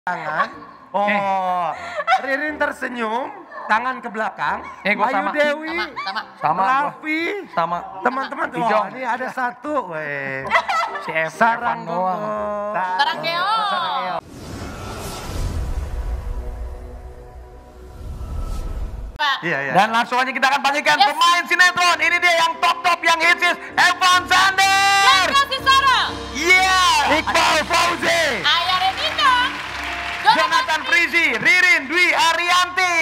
Tangan. Oh, Ririn tersenyum, tangan ke belakang. Gua Ayu sama. Dewi, Sama. Raffi, Sama. teman-teman tuh. Ijong. Ini ada satu, weh. Si Evan Sarang doang. Sarangkeo. Iya, iya. Dan langsung aja kita akan panggilkan pemain sinetron. Ini dia yang top yang hits, Evan Zander. Kasih Sarah. Iya. Iqbal Fauzi. Ayah Renita. Jonathan Frizi, Ririn Dwi Arianti.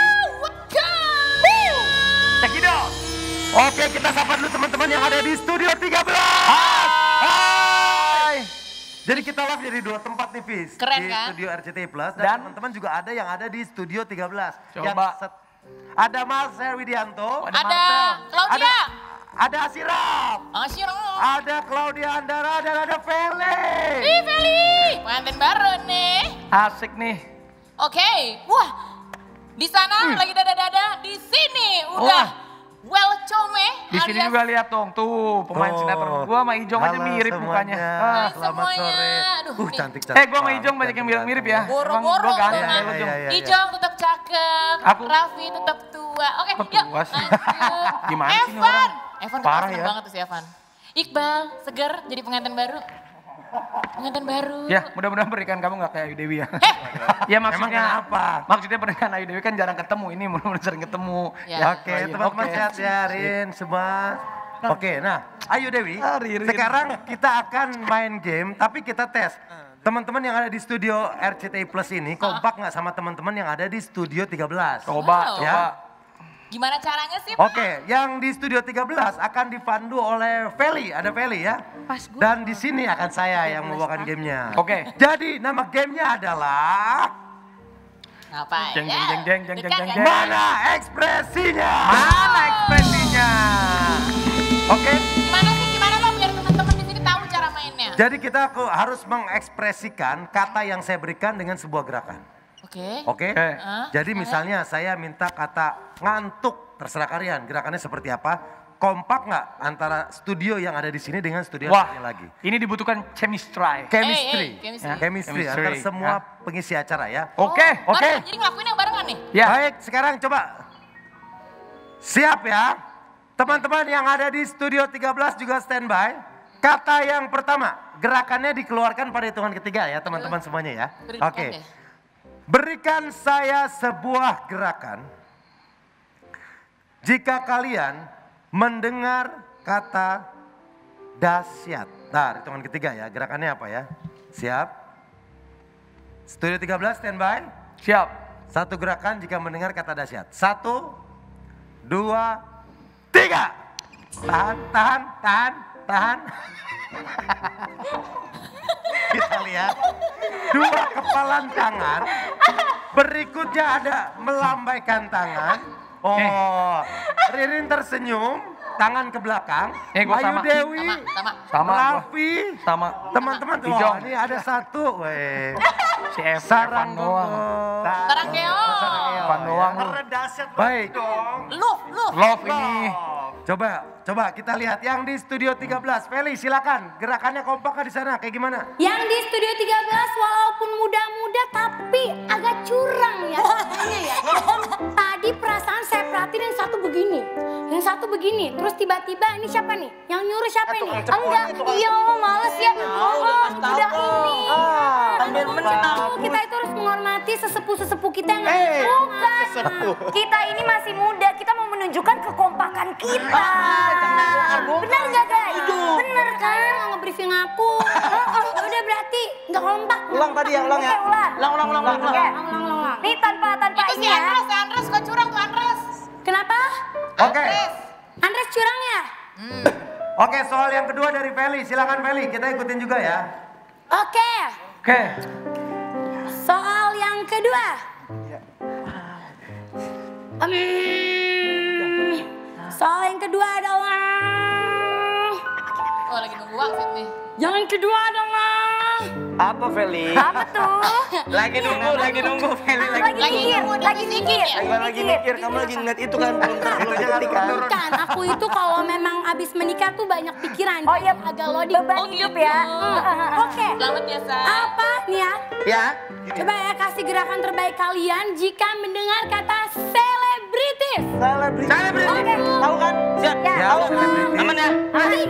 Cekidot. Oke, kita sapa dulu teman-teman yang ada di Studio 13. Hai. Jadi kita live dari dua tempat nih, Fis. Keren, di kan? Studio RCTI Plus. Dan Dan teman-teman juga ada yang ada di Studio 13. Coba. Ada Marcel Widianto. Ada Claudia. Ada Asiraf. Asyiro. Ada Claudia Andara dan ada Feli. Ih, Feli. Pengantin baru nih. Asik nih. Oke. Wah. Di sana lagi dada-dada. Di sini udah welcome. Di sini juga lihat dong, tuh pemain sinetron. Gua sama Ijong aja Halo mirip semuanya. mukanya. Selamat semuanya. sore. Aduh, nih. Cantik-cantik. Gua sama Ijong banyak yang bilang mirip ya. Boro-boro Gua ganteng memang. kayak lu, Jong. Iya. Ijong tetap cakep. Aku- Raffi tetap tua. Oke, Kok yuk tua sih? lanjut. Gimana sih ini Evan. orang? Evan Parah keren ya. banget tuh si Evan. Iqbal, seger jadi pengantin baru. Pengantin baru. Ya, mudah-mudahan pernikahan kamu gak kayak Ayu Dewi ya. Ya maksudnya Emang kenapa? Maksudnya pernikahan Ayu Dewi kan jarang ketemu, ini mudah-mudahan sering ketemu. Ya. Oke, teman-teman sehat ya, Rin, semua. Oke, nah, Ayu Dewi, Ririn. sekarang kita akan main game, tapi kita tes. Teman-teman yang ada di studio RCTI Plus ini, kompak nggak sama teman-teman yang ada di studio 13? Coba, Wow. Ya. Gimana caranya sih, Pak? Oke, yang di studio 13 akan dipandu oleh Feli, ada Feli ya. Dan di sini akan saya yang membawakan gamenya. Oke. Jadi nama gamenya adalah Ngapain? Jeng, Ya, jeng, jeng, jeng, dekat jeng, kan? jeng. Mana Ekspresinya. Mana ekspresinya? Oke. Gimana Bang biar teman-teman di sini tahu cara mainnya? Jadi kita harus mengekspresikan kata yang saya berikan dengan sebuah gerakan. Oke. Oke? Oke. Jadi misalnya saya minta kata ngantuk, terserah kalian. Gerakannya seperti apa? Kompak nggak antara studio yang ada di sini dengan studio yang Wah, satunya lagi? ini dibutuhkan chemistry. Chemistry. chemistry. Chemistry antar semua pengisi acara ya. Oke, oke. Barengan, jadi ngelakuin yang barengan nih? Ya. Baik, sekarang coba. Siap ya. Teman-teman yang ada di studio 13 juga standby. Kata yang pertama, gerakannya dikeluarkan pada hitungan ketiga ya teman-teman semuanya ya. Berikan Oke. deh. Berikan saya sebuah gerakan. Jika kalian mendengar kata dahsyat. Nah, hitungan ketiga ya. Gerakannya apa ya? Siap. Studio 13 standby. Siap. Satu gerakan jika mendengar kata dahsyat. 1, 2, 3. Tahan. Kita lihat. 2 kepalan tangan. Berikutnya ada melambaikan tangan. Oh, Ririn tersenyum, tangan ke belakang. Gua Ayu sama. Dewi, Sama. Raffi, Sama. teman-teman tuh. Ijong. Ini ada satu, weh. Si Evan Sarang doang. Sarangkeo. Evan doang lu. Baik. Love. Love ini. Coba kita lihat yang di studio 13. Feli silakan, gerakannya kompak di sana kayak gimana? Yang di Studio 13 walaupun muda-muda tapi agak curang ya katanya ya. Tadi perasaan saya perhatiin yang satu begini, terus tiba-tiba ini siapa nih? Yang nyuruh siapa ini? Enggak, iya males ya. Udah ini. Kita itu harus menghormati sesepuh-sesepuh kita yang bukan. Kita ini masih muda, kita mau menunjukkan kekompakan kita. Benar nggak guys? Bener kan? Nggak nge-briefing aku. Udah berarti nggak kompak. Ulang tadi ya, ulang ya. Ulang. Oke. Nih tanpa Itu ini si ya. Andres suka curang tuh Andres. Kenapa? Oke. Andres curang ya? Oke, soal yang kedua dari Feli. Silakan Feli, kita ikutin juga ya. Oke. Oke. Soal yang kedua. Soal yang kedua adalah. Oh lagi nunggu wasit nih. Yang kedua adalah. Apa Feli? Apa tuh? Lagi nunggu Feli Lagi mikir. lagi mikir. Kamu lagi ngeliat itu kan belum terjadi kan? Bukan, aku itu kalau memang abis menikah tuh banyak pikiran. Oh iya, agak loading. beban hidup ya. Oke. Selamat ya, Sa. Apa nih ya? Ya. Coba ya kasih gerakan terbaik kalian jika mendengar kata selebritis. Selebriti. Oke. Tahu kan? Siap. Ya. Tahu. selebriti. Aman ya?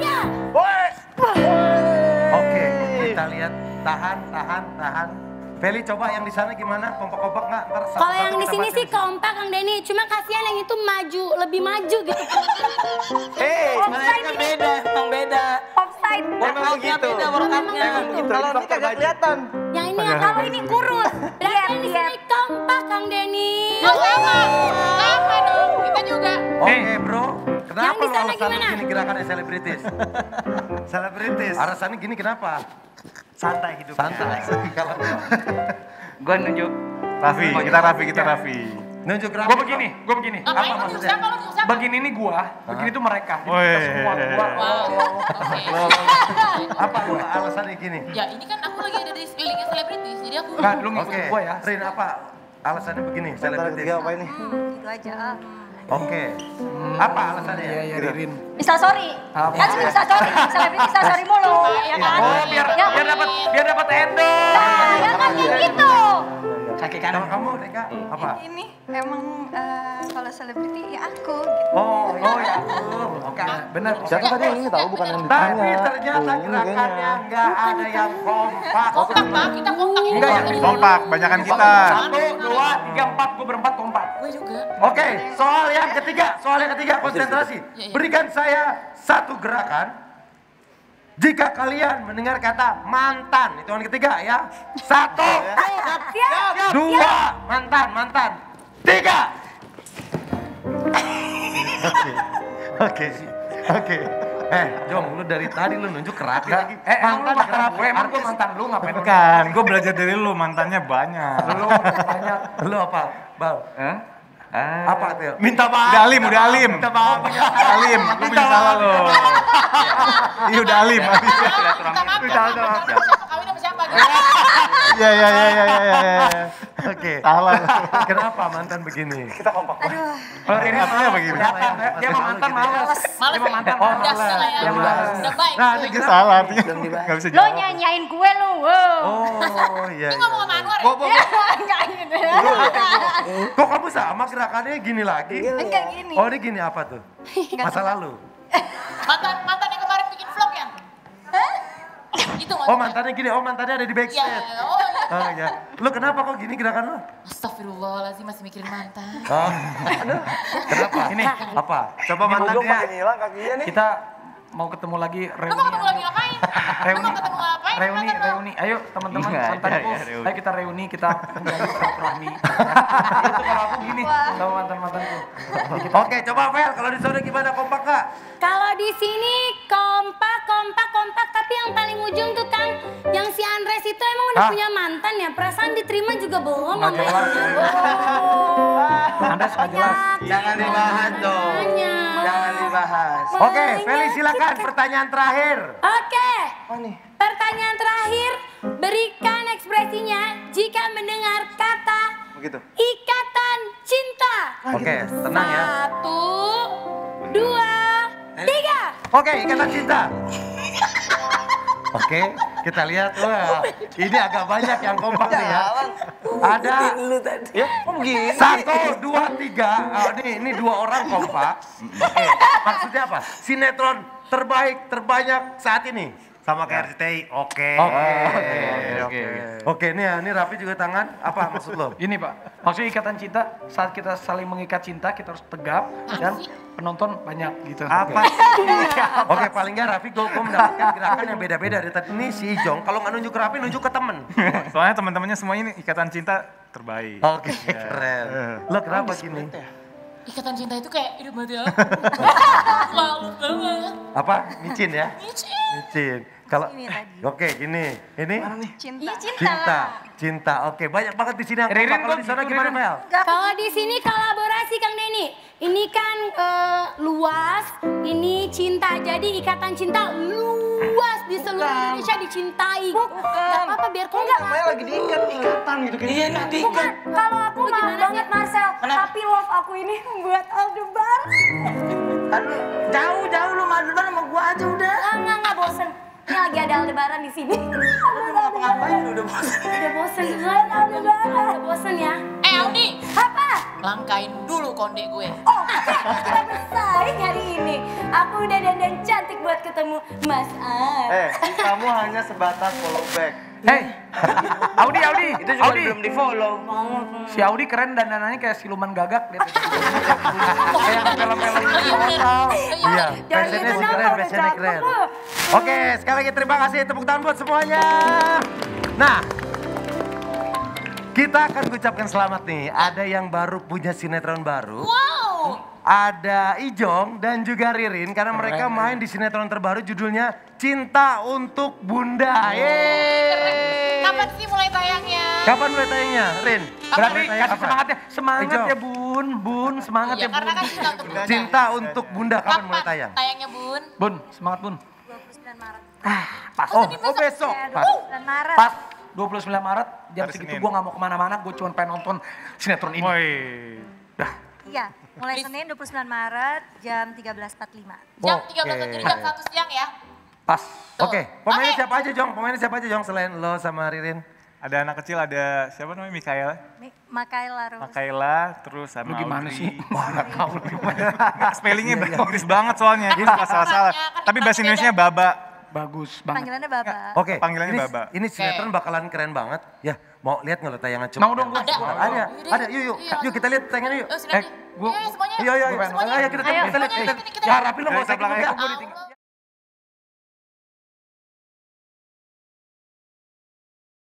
3. Oke, kita lihat. Tahan. Feli coba yang di sana gimana? Kompak-kompak nggak? Ntar Kalau satu-satu yang di kita sini baca sih kompak Kang Denny, cuma kasihan yang itu maju, lebih maju gitu. Mereka beda, emang beda. Offside. Workoutnya beda, workoutnya. Emang begitu. Kalau ini kagak kelihatan. Yang ini yang Kalau ini kurus. Berarti yang di sini kompak Kang Denny. Oh, sama dong. Kita juga. Oke bro, kenapa Yang di lo sana alasan gimana? gini gerakannya selebritis? Selebritis. Alasannya gini kenapa? Santai hidupnya. Santai. Kalau Gua nunjuk. Raffi, kita Raffi. nunjuk Gue rapi. begini. Ngapain lu maksudnya? siapa lu siapa? Begini nih gua, begini tuh mereka. Jadi Woi. kita semua gua. Wow. Oke. Apa lo alasannya gini? Ya ini kan aku lagi ada di sekelilingnya selebritis, jadi aku. Enggak, lu ngikut Oke, gua ya. Rin apa alasannya begini? Selebritis. apa ini? Gitu aja. Oke. Apa alasannya? Iya, Ririn. Instastory. Kan sering instastory, selebriti instastory mulu, ya kan? Oh, biar dapat endorse. Nah, ya kan kayak gitu. Kaki Kalau kanan. kamu Deka apa? Ini emang kalau selebriti ya aku gitu. Oh ya. Oke. Benar. Siapa tadi yang ini tahu bukan yang ditanya. Tapi ternyata Tuh, ini gerakannya kayaknya. nggak ada yang kompak. Kompak Pak, kita kompak ini. Enggak, dari dulu. Kompak, banyakan kita. 1, 2, 3, 4, gua berempat kompak. Gue juga. Oke, soal yang ketiga konsentrasi. Berikan saya satu gerakan. Jika kalian mendengar kata mantan, hitungan ketiga ya. 1, Siap. 2, mantan. 3. Oke. Jong, lu dari tadi lu nunjuk kerapi lagi. Emang lu mantan kerapi. gue, emang gua mantan lu ngapain? Bukan, gue belajar dari lu, mantannya banyak. Lu banyak. Lu apa, Bal? Hah? Apa tuh? Minta maaf. Udah alim. Minta maaf. Alim, lu punya salah lo. Iya udah alim. Minta maaf. Kawin sama siapa? Iya. Oke. Salah. Kenapa mantan begini? Kalau ini artinya begini. Dia mau mantan males. Males Dia mau mantan ya? Udah males. salah ya. Dia males. Udah baik. Nah, ini Itu kenapa? salah artinya. Gak bisa Lo jawab. nyanyain gue lu. Wow. Oh, iya. Ini ngomong sama Anwar ya? Nyanyain. Kok kamu sama gerakannya gini lagi? Enggak gini. Oh, ini gini apa tuh? Masa lalu. Mantan yang kemarin bikin vlog ya? Itu Oh, mantannya gini. Oh, mantannya ada di Ya, backstage. oh iya. Oh, iya. Lu kenapa kok gini gerakan lu? Astagfirullahaladzim masih mikirin mantan. Oh. Kenapa? Ini apa? Coba mantannya. Kita mau ketemu lagi Lu mau ketemu lagi ngapain? Lu mau ketemu ngapain? reuni. Ayo teman-teman Iya, mantanku. iya, reuni. Ayo kita reuni, kita menjalin silaturahmi. Itu kalau aku gini sama mantanku. Oke, coba Vel, kalau di sana gimana kompak Kak? Kalau di sini kompak, tapi yang paling ujung tuh Kang, yang si Andres itu emang udah Hah? punya mantan ya? Perasaan diterima juga belum Nggak sama jelas. Oh. Andres nggak jelas. Jangan dibahas dong. Banyak. Jangan dibahas. Oke, Feli silakan pertanyaan terakhir. Oke. Pertanyaan terakhir, berikan ekspresinya jika mendengar kata Begitu. ikatan cinta. Oke, tenang ya. 1, 2, 3. Oke, ikatan cinta. Oke, kita lihat. Wah, ini agak banyak yang kompak nih ya. Ada Ya, kok begini? 1, 2, 3. Oh, ini 2 orang kompak. Oke, maksudnya apa? Sinetron terbanyak saat ini. Sama kayak RCTI, oke. Oke, ini Raffi juga tangan. Apa maksud lo? Ini Pak, maksudnya ikatan cinta saat kita saling mengikat cinta kita harus tegap dan penonton banyak gitu. Apa? Oke, paling nggak Raffi gue mendapatkan gerakan yang beda-beda dari tadi. Ini si Ijong, kalau nggak nunjuk Raffi, nunjuk ke temen. Soalnya teman-temannya semua ini ikatan cinta terbaik. Oke, keren. Lo kenapa gini? Ikatan cinta itu kayak hidup mati aku. Malu banget. Apa? Micin ya? Micin. Micin. Kalau Ini tadi. oke, gini. Ini Cinta. cinta. Oke, banyak banget di sini yang Ririn, kompak. Kalau kok di sana gitu, gimana, Ririn? Mel? Kalau di sini kolaborasi Kang Denny. Ini kan luas, ini cinta. Jadi ikatan cinta luas. luas di seluruh Indonesia dicintai. Gak apa-apa biar kau nggak. Namanya lagi diikat, ikatan gitu kan. Iya, Bukan, kalau aku maaf banget Marcel, tapi love aku ini buat Aldebaran. Aduh, jauh lu Aldebaran sama gua aja udah. Enggak bosen. Ini lagi ada Aldebaran di sini. Ngapain udah bosan? Udah bosen kan Aldebaran? Udah bosen ya? Audi, Apa? langkain dulu konde gue. Oh, kita bersaing hari ini. Aku udah dandan cantik buat ketemu Mas Ar. Kamu hanya sebatas follow back. Hei, Audi. Itu juga Audi. belum di follow. Si Audi keren dandanannya kayak siluman gagak. Lihat itu. Kayak film-film total. Iya, fashionnya sih keren, fashionnya keren. Oke, sekali lagi terima kasih, tepuk tangan buat semuanya. Nah, kita akan ucapkan selamat nih. Ada yang baru punya sinetron baru. Wow. Ada Ijong dan juga Ririn karena mereka main di sinetron terbaru judulnya Cinta Untuk Bunda. Yeay. Kapan sih mulai tayangnya? Kapan mulai tayangnya, Rin? Berarti Mulai tayang kasih kapan? semangatnya. Semangat Ijong. ya Bun, semangat Iya, ya karena Bun. kan cinta untuk bunda. Cinta Untuk Bunda kapan mulai tayang? Tayangnya Bun? Bun, semangat Bun. 29 Maret. Pas. Oh besok. Ya, Pas. 29 Maret. Pas 29 Maret jam Hari segitu Senin. gue gak mau kemana-mana, gue cuma pengen nonton sinetron ini. Dah. Iya, mulai Senin 29 Maret jam 13.45. Jam Oke. 13.00 jam 1 siang ya? Pas. Oke, pemainnya Oke. siapa aja Jong? Pemainnya siapa aja Jong selain lo sama Ririn? Ada anak kecil, ada siapa namanya? Mikaela. Makaila Rose. Makaela, terus sama Lu gimana Audrey. sih? Wah, gak tau. Spellingnya bahasa Inggris banget soalnya, dia suka salah-salah. Tapi bahasa Indonesia Baba. Bagus banget. Panggilannya Bapak. Oke, Panggilannya ini, Baba. ini sinetron bakalan keren banget. Ya, mau lihat nggak lo tayangan coba? Mau dong, gua. Ada, yuk, yuk kita lihat tayangannya yuk. Silakan. gua- Yuk, semuanya. Iya, Semuanya. ayo kita lihat. Semuanya, Ya, rapi lo nggak usah Kita belakang. ikut.